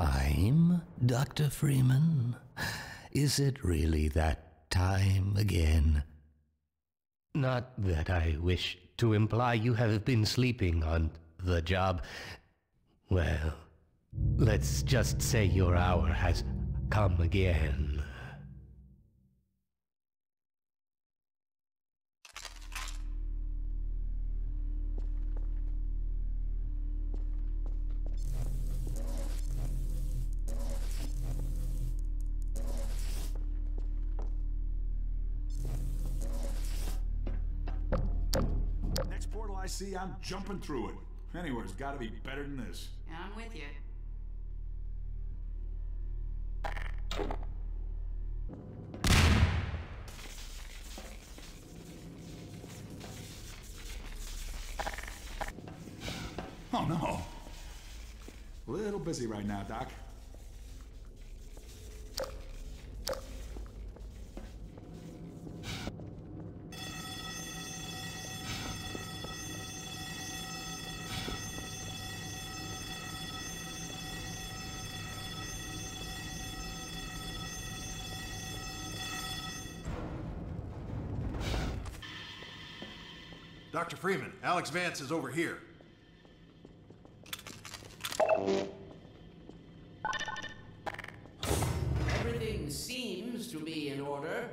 time, Dr. Freeman? Is it really that time again? Not that I wish to imply you have been sleeping on the job. Well, let's just say your hour has come again. Next portal I see, I'm jumping through it. Anywhere's gotta be better than this. I'm with you. Oh no. Little busy right now, Doc. Dr. Freeman, Alex Vance is over here. Everything seems to be in order.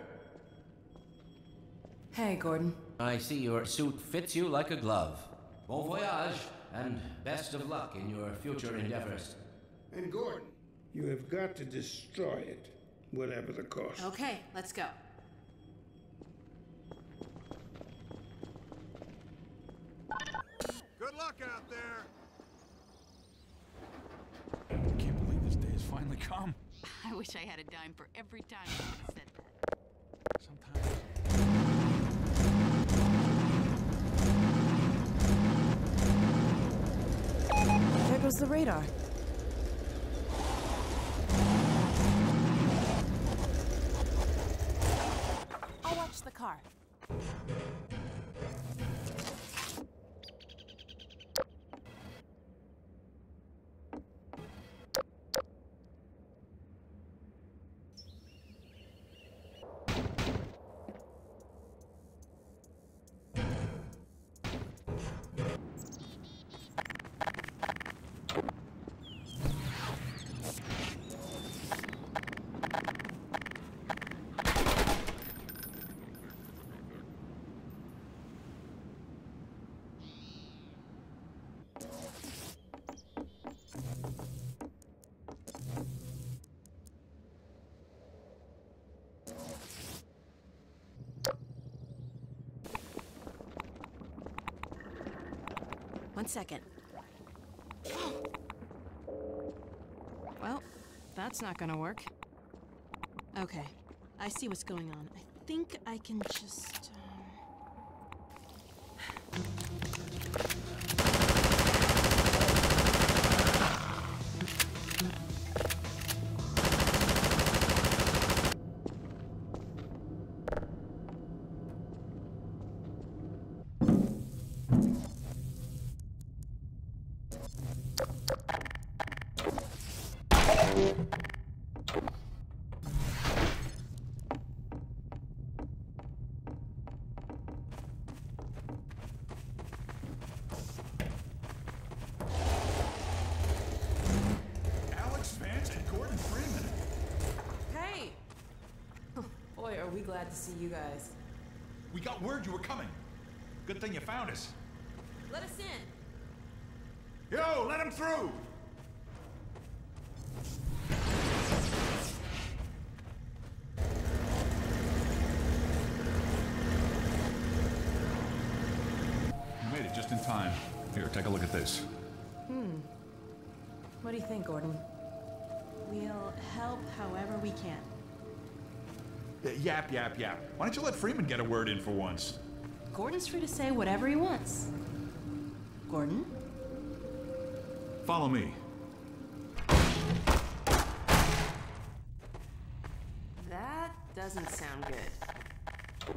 Hey, Gordon. I see your suit fits you like a glove. Bon voyage, and best of luck in your future endeavors. And Gordon, you have got to destroy it, whatever the cost. Okay, let's go. Good luck out there! I can't believe this day has finally come. I wish I had a dime for every time you said that. Sometimes. There goes the radar. I'll watch the car. One second. Well, that's not gonna work. Okay, I see what's going on. I think I can just... Alex Vance and Gordon Freeman. Hey! Boy, are we glad to see you guys. We got word you were coming. Good thing you found us. Let us in! Yo, let him through! You made it just in time. Here, take a look at this. What do you think, Gordon? We'll help however we can. Yap. Why don't you let Freeman get a word in for once? Gordon's free to say whatever he wants. Gordon? Follow me. That doesn't sound good.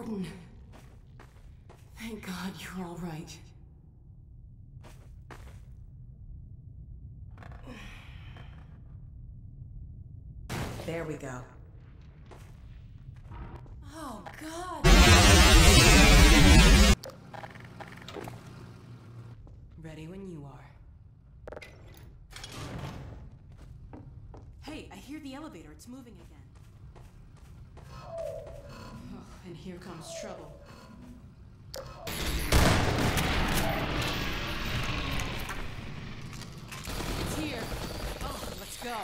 Gordon. Thank God you're all right. There we go. Oh, God! Ready when you are. Hey, I hear the elevator. It's moving again. Oh, and here comes trouble. It's here. Oh, let's go.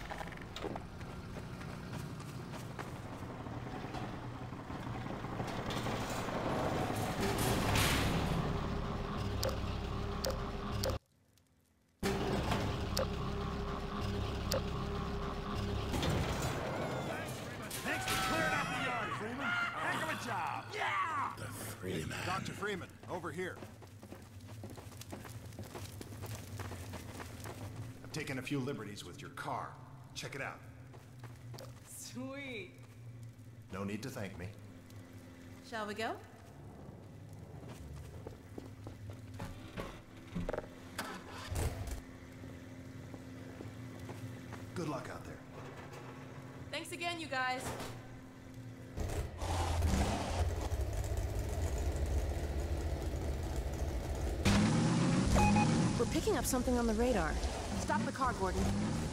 Thanks for clearing out the yard, Freeman. Heck of a job. Yeah! Freeman. Dr. Freeman, over here. I've taken a few liberties with your car. Check it out. Sweet. No need to thank me. Shall we go? Good luck out there. Thanks again, you guys. We're picking up something on the radar. Stop the car, Gordon.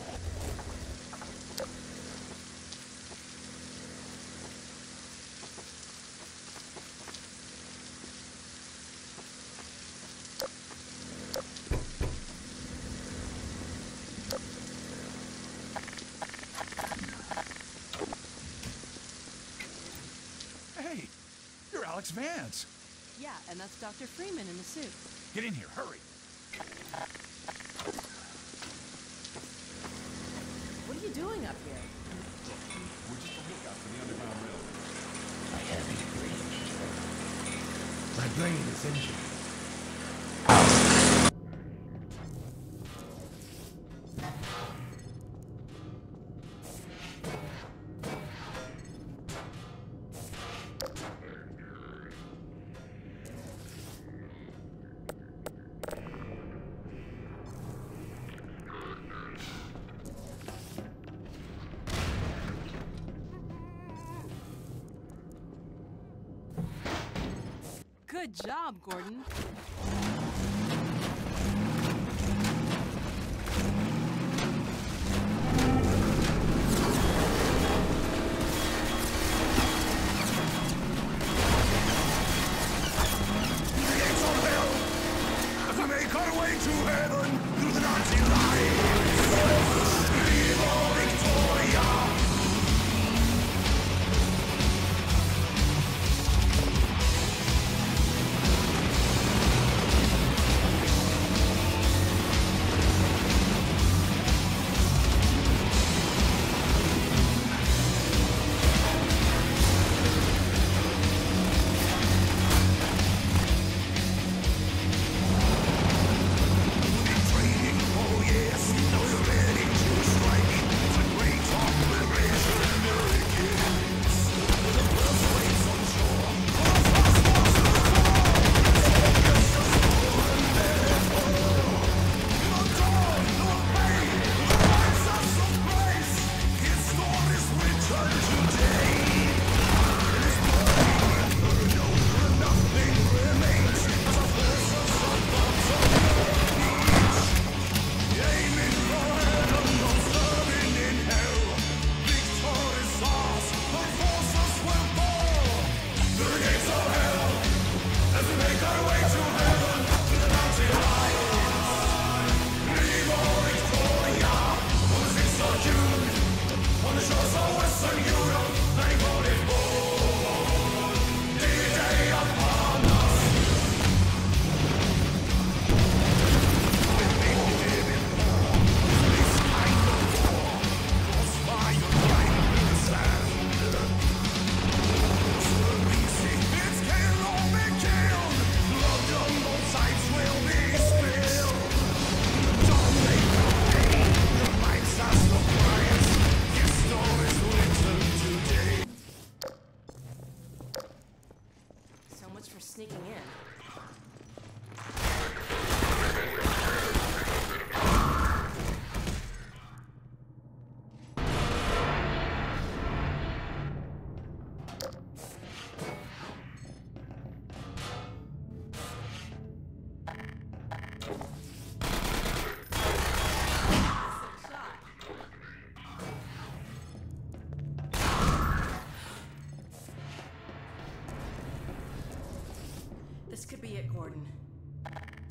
Hey, you're Alex Vance. Yeah, and that's Dr. Freeman in the suit. Get in here, hurry. What are you doing up here? We're just a lookout for the Underground Railroad. I haven't breathed. My brain is injured. Good job, Gordon. As we make our way to heaven through the Nazi lines. Viva Victoria!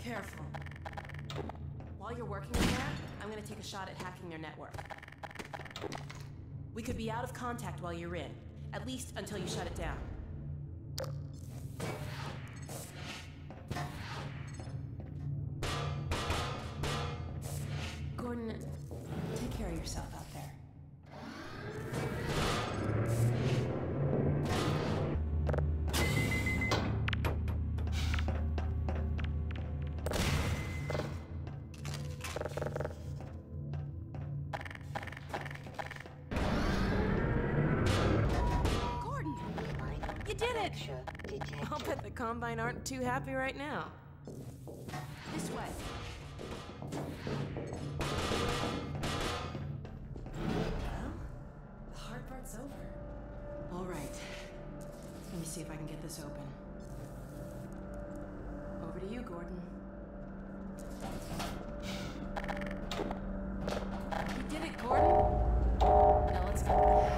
Careful. While you're working on that, I'm gonna take a shot at hacking their network. We could be out of contact while you're in, at least until you shut it down. Gordon, take care of yourself out there. Gordon! You did it! I'll bet the Combine aren't too happy right now. This way. Well, the hard part's over. All right. Let me see if I can get this open. Over to you, Gordon. You did it, Gordon. Now let's go.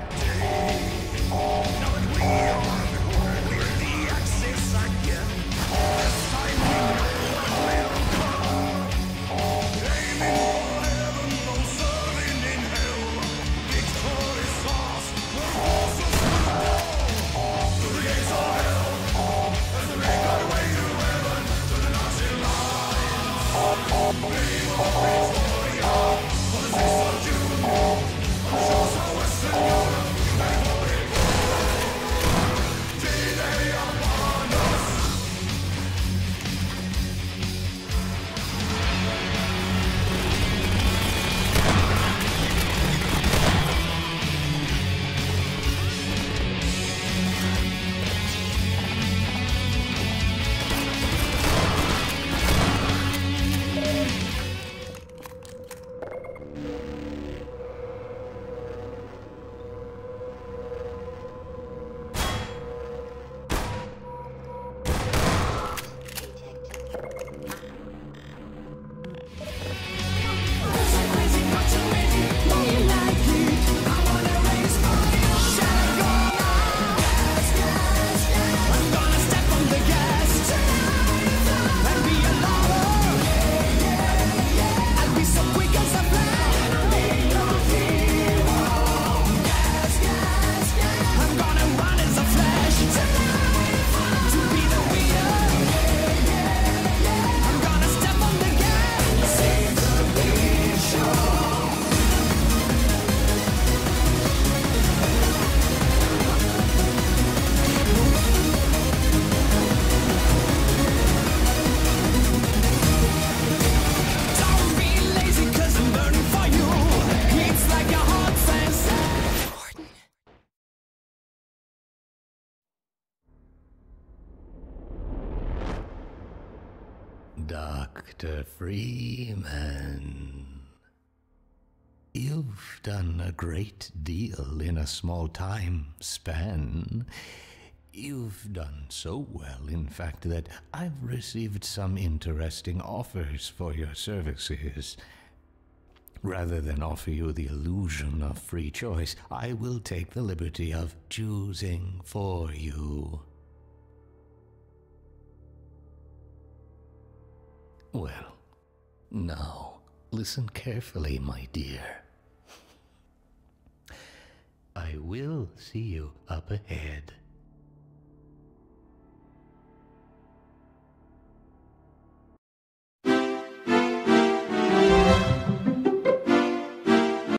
Dr. Freeman. You've done a great deal in a small time span. You've done so well, in fact, that I've received some interesting offers for your services. Rather than offer you the illusion of free choice, I will take the liberty of choosing for you. Well, now, listen carefully, my dear. I will see you up ahead.